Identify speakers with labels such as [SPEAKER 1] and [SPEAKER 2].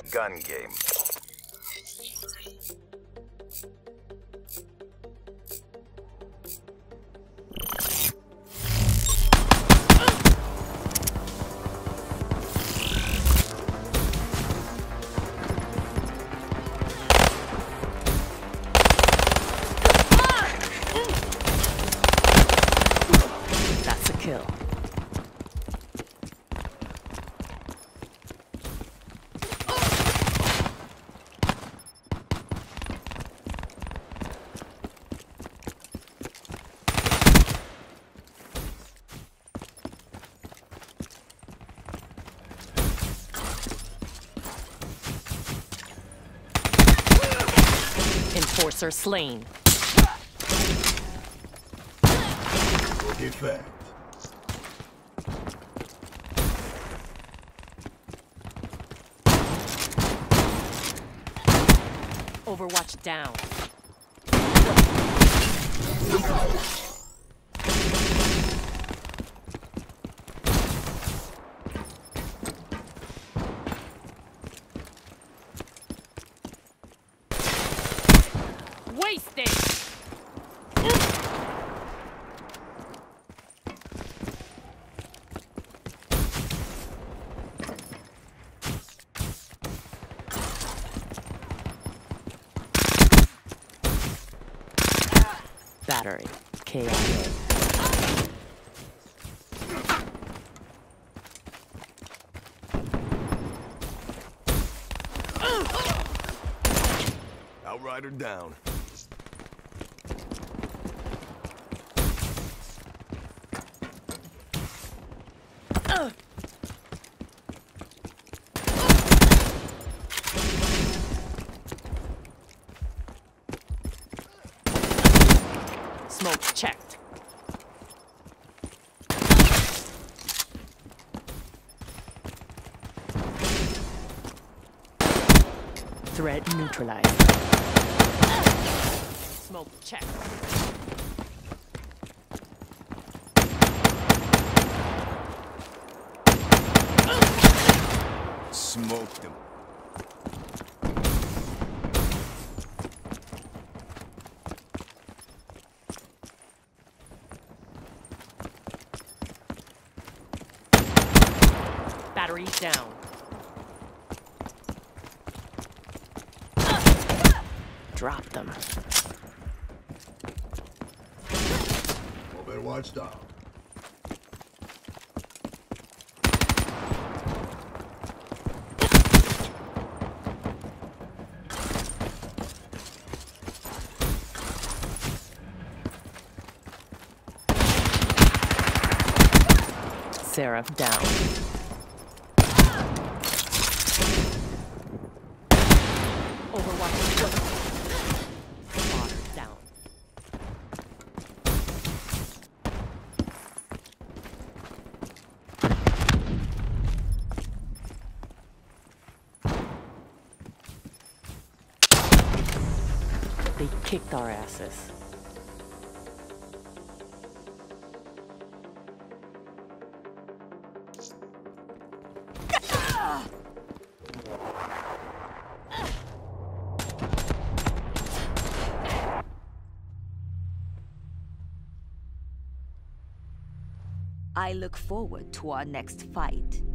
[SPEAKER 1] gun game.
[SPEAKER 2] That's a kill. Enforcer slain.
[SPEAKER 3] Effect.
[SPEAKER 2] Overwatch down. Wasted! Battery. KIA.
[SPEAKER 3] Outrider down.
[SPEAKER 2] Smoke checked. Threat neutralized. Smoke checked.
[SPEAKER 3] Smoked him.
[SPEAKER 2] Battery down. Drop them.
[SPEAKER 3] Overwatch down.
[SPEAKER 2] Seraph down. Overwatch down. They kicked our asses.
[SPEAKER 4] I look forward to our next fight.